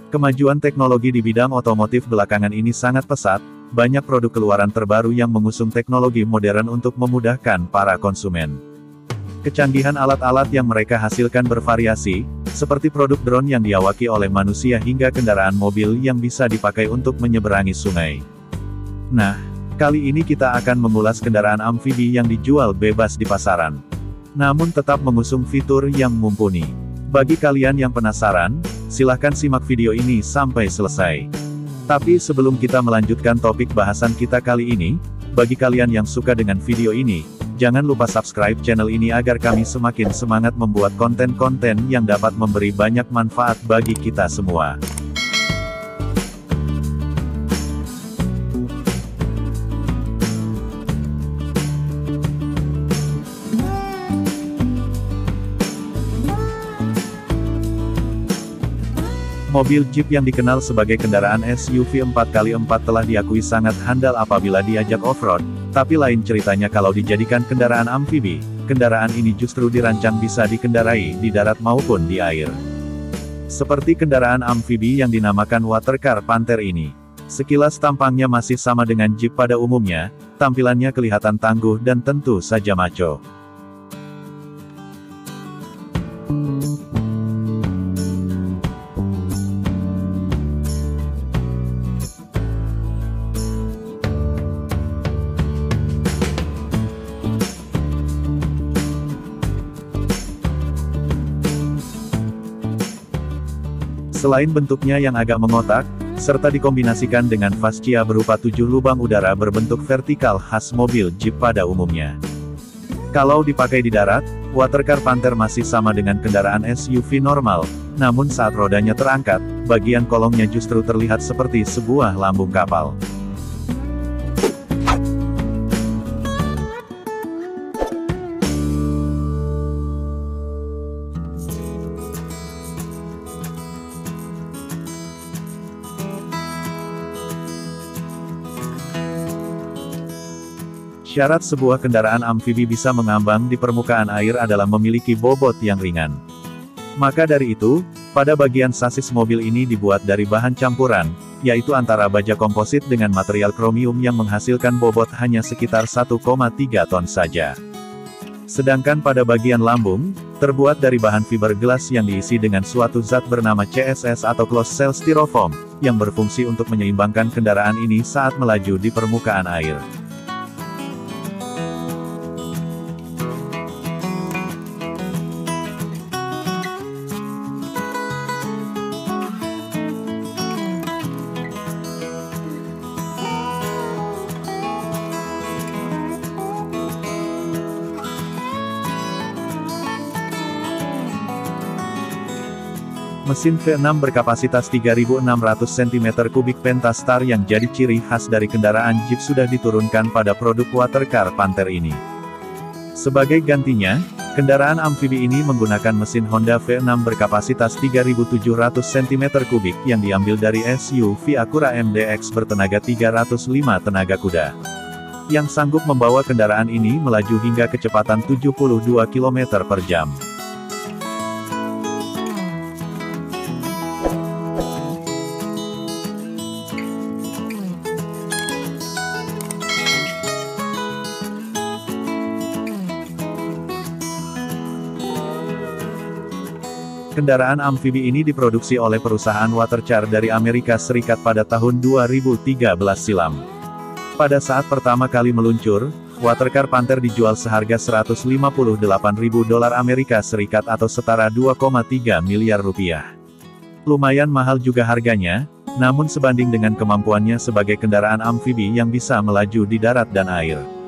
Kemajuan teknologi di bidang otomotif belakangan ini sangat pesat, banyak produk keluaran terbaru yang mengusung teknologi modern untuk memudahkan para konsumen. Kecanggihan alat-alat yang mereka hasilkan bervariasi, seperti produk drone yang diawaki oleh manusia hingga kendaraan mobil yang bisa dipakai untuk menyeberangi sungai. Nah, kali ini kita akan mengulas kendaraan amfibi yang dijual bebas di pasaran, namun tetap mengusung fitur yang mumpuni. Bagi kalian yang penasaran, silahkan simak video ini sampai selesai. Tapi sebelum kita melanjutkan topik bahasan kita kali ini, bagi kalian yang suka dengan video ini, jangan lupa subscribe channel ini agar kami semakin semangat membuat konten-konten yang dapat memberi banyak manfaat bagi kita semua. Mobil Jeep yang dikenal sebagai kendaraan SUV 4x4 telah diakui sangat handal apabila diajak off-road, tapi lain ceritanya kalau dijadikan kendaraan amfibi. Kendaraan ini justru dirancang bisa dikendarai di darat maupun di air. Seperti kendaraan amfibi yang dinamakan Watercar Panther ini. Sekilas tampangnya masih sama dengan Jeep pada umumnya, tampilannya kelihatan tangguh dan tentu saja maco. Selain bentuknya yang agak mengotak, serta dikombinasikan dengan fascia berupa 7 lubang udara berbentuk vertikal khas mobil Jeep pada umumnya. Kalau dipakai di darat, Watercar Panther masih sama dengan kendaraan SUV normal, namun saat rodanya terangkat, bagian kolongnya justru terlihat seperti sebuah lambung kapal. Syarat sebuah kendaraan amfibi bisa mengambang di permukaan air adalah memiliki bobot yang ringan. Maka dari itu, pada bagian sasis mobil ini dibuat dari bahan campuran, yaitu antara baja komposit dengan material kromium yang menghasilkan bobot hanya sekitar 1,3 ton saja. Sedangkan pada bagian lambung, terbuat dari bahan fiberglass yang diisi dengan suatu zat bernama CSS atau closed cell styrofoam, yang berfungsi untuk menyeimbangkan kendaraan ini saat melaju di permukaan air. Mesin V6 berkapasitas 3.600 cm3 Pentastar yang jadi ciri khas dari kendaraan Jeep sudah diturunkan pada produk Watercar Panther ini. Sebagai gantinya, kendaraan amfibi ini menggunakan mesin Honda V6 berkapasitas 3.700 cm3 yang diambil dari SUV Acura MDX bertenaga 305 tenaga kuda. Yang sanggup membawa kendaraan ini melaju hingga kecepatan 72 km per jam. Kendaraan amfibi ini diproduksi oleh perusahaan Watercar dari Amerika Serikat pada tahun 2013 silam. Pada saat pertama kali meluncur, Watercar Panther dijual seharga $158.000 Amerika Serikat atau setara 2,3 miliar rupiah. Lumayan mahal juga harganya, namun sebanding dengan kemampuannya sebagai kendaraan amfibi yang bisa melaju di darat dan air.